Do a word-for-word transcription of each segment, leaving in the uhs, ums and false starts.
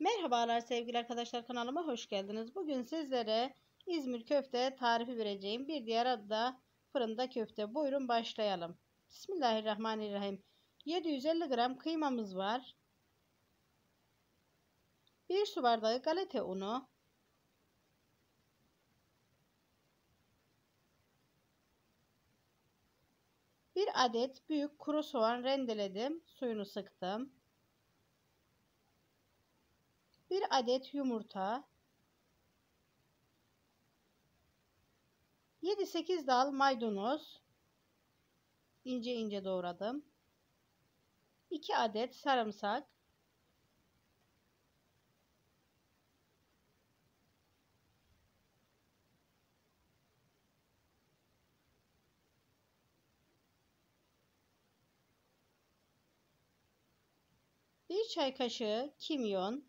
Merhabalar sevgili arkadaşlar, kanalıma hoş geldiniz. Bugün sizlere İzmir köfte tarifi vereceğim. Bir diğer adı da fırında köfte. Buyurun başlayalım. Bismillahirrahmanirrahim. yedi yüz elli gram kıymamız var. bir su bardağı galeta unu. bir adet büyük kuru soğan rendeledim. Suyunu sıktım. bir adet yumurta. yedi sekiz dal maydanoz. İnce ince doğradım. iki adet sarımsak. bir çay kaşığı kimyon.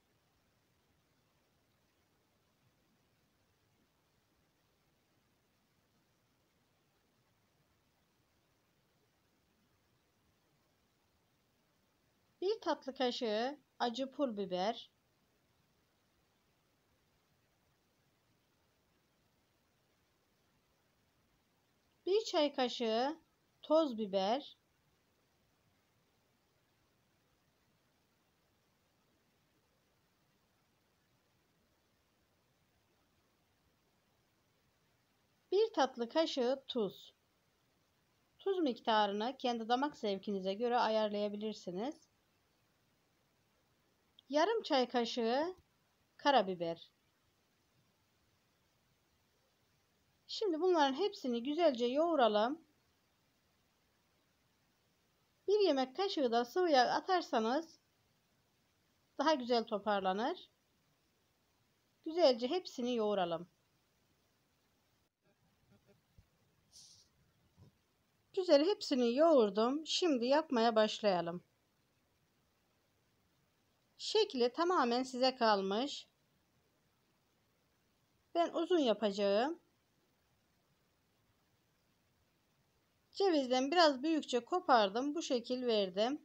bir tatlı kaşığı acı pul biber. bir çay kaşığı toz biber. bir tatlı kaşığı tuz. Tuz miktarını kendi damak zevkinize göre ayarlayabilirsiniz. Yarım çay kaşığı karabiber. Şimdi bunların hepsini güzelce yoğuralım. bir yemek kaşığı da sıvı yağ atarsanız daha güzel toparlanır. Güzelce hepsini yoğuralım. Güzel hepsini yoğurdum. Şimdi yapmaya başlayalım. Şekli tamamen size kalmış. Ben uzun yapacağım. Cevizden biraz büyükçe kopardım. Bu şekil verdim.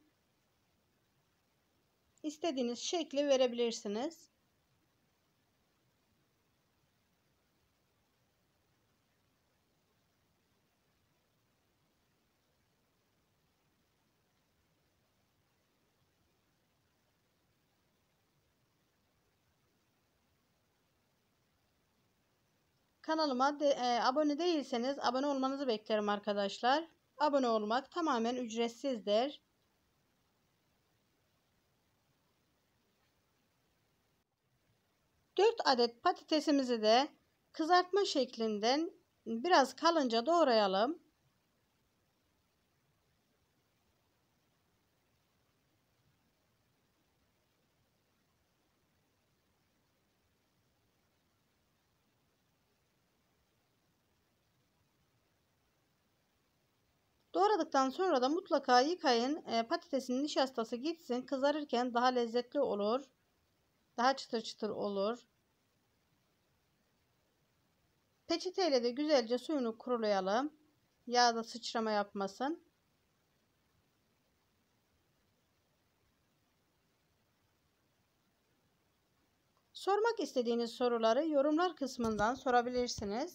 İstediğiniz şekli verebilirsiniz. Kanalıma de, e, abone değilseniz abone olmanızı beklerim arkadaşlar. Abone olmak tamamen ücretsizdir. dört adet patatesimizi de kızartma şeklinden biraz kalınca doğrayalım. Doğradıktan sonra da mutlaka yıkayın. E, patatesin nişastası gitsin. Kızarırken daha lezzetli olur. Daha çıtır çıtır olur. Peçeteyle de güzelce suyunu kurulayalım. Yağda sıçrama yapmasın. Sormak istediğiniz soruları yorumlar kısmından sorabilirsiniz.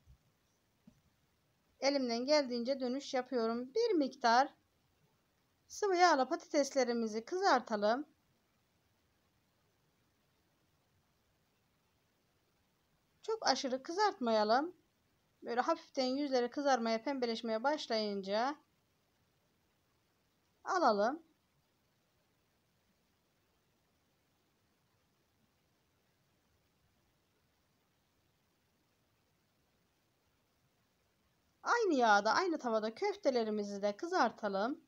Elimden geldiğince dönüş yapıyorum. Bir miktar sıvı yağla patateslerimizi kızartalım. Çok aşırı kızartmayalım. Böyle hafiften yüzleri kızarmaya, pembeleşmeye başlayınca alalım. Aynı yağda, aynı tavada köftelerimizi de kızartalım.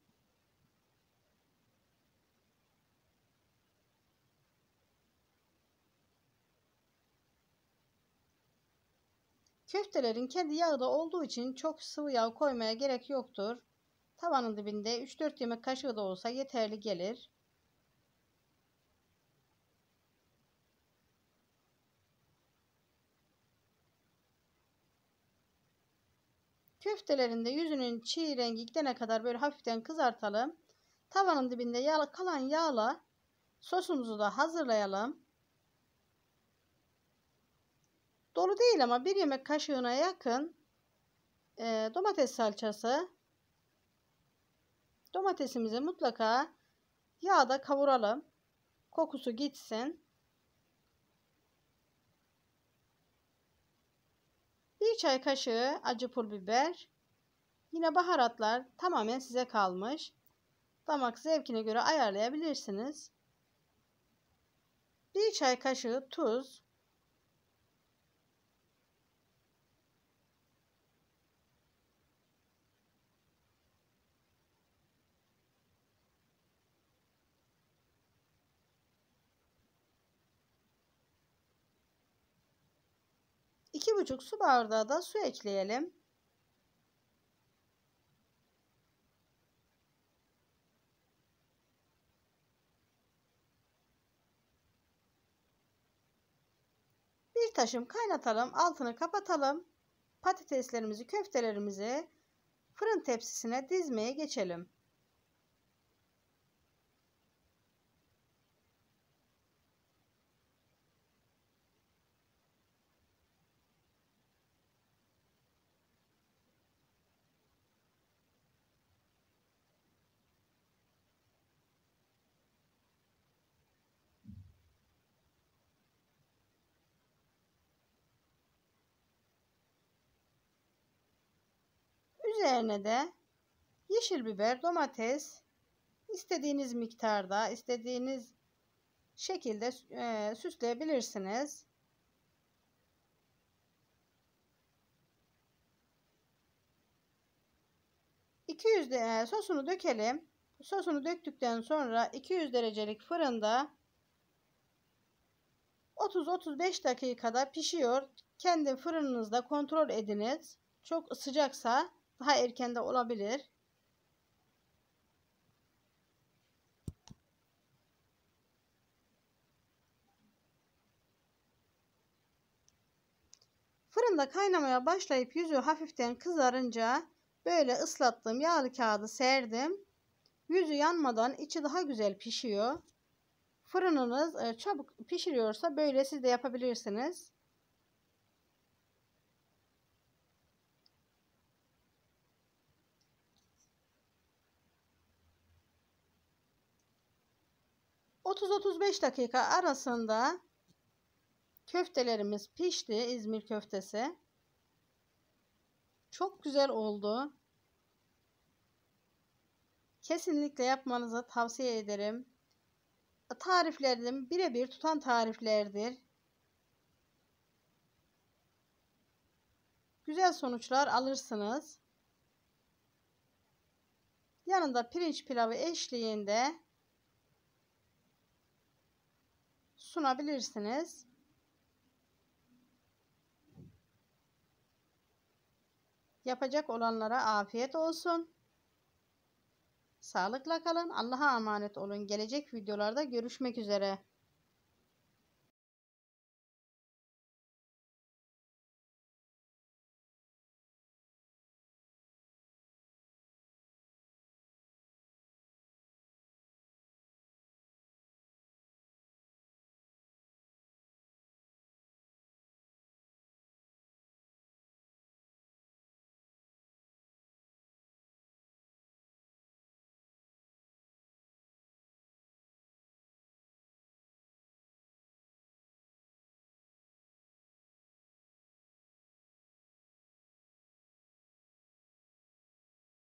Köftelerin kendi yağı da olduğu için çok sıvı yağ koymaya gerek yoktur. Tavanın dibinde üç dört yemek kaşığı da olsa yeterli gelir. Köftelerin de yüzünün çiğ rengi gidene kadar böyle hafiften kızartalım. Tavanın dibinde yağ, kalan yağla sosumuzu da hazırlayalım. Dolu değil ama bir yemek kaşığına yakın e, domates salçası. Domatesimizi mutlaka yağda kavuralım. Kokusu gitsin. Bir çay kaşığı acı pul biber. Yine baharatlar tamamen size kalmış. Damak zevkine göre ayarlayabilirsiniz. Bir çay kaşığı tuz. iki buçuk su bardağı da su ekleyelim. Bir taşım kaynatalım, altını kapatalım. Patateslerimizi, köftelerimizi fırın tepsisine dizmeye geçelim. Üzerine de yeşil biber, domates istediğiniz miktarda, istediğiniz şekilde e, süsleyebilirsiniz. iki yüz de, e, sosunu dökelim. Sosunu döktükten sonra iki yüz derecelik fırında otuz otuz beş dakikada pişiyor. Kendi fırınınızda kontrol ediniz. Çok sıcaksa daha erken de olabilir. Fırında kaynamaya başlayıp yüzü hafiften kızarınca böyle ıslattığım yağlı kağıdı serdim. Yüzü yanmadan içi daha güzel pişiyor. Fırınınız çabuk pişiriyorsa böyle siz de yapabilirsiniz. otuz otuz beş dakika arasında köftelerimiz pişti. İzmir köftesi. Çok güzel oldu. Kesinlikle yapmanızı tavsiye ederim. Tariflerim birebir tutan tariflerdir. Güzel sonuçlar alırsınız. Yanında pirinç pilavı eşliğinde sunabilirsiniz. Yapacak olanlara afiyet olsun. Sağlıkla kalın. Allah'a emanet olun. Gelecek videolarda görüşmek üzere.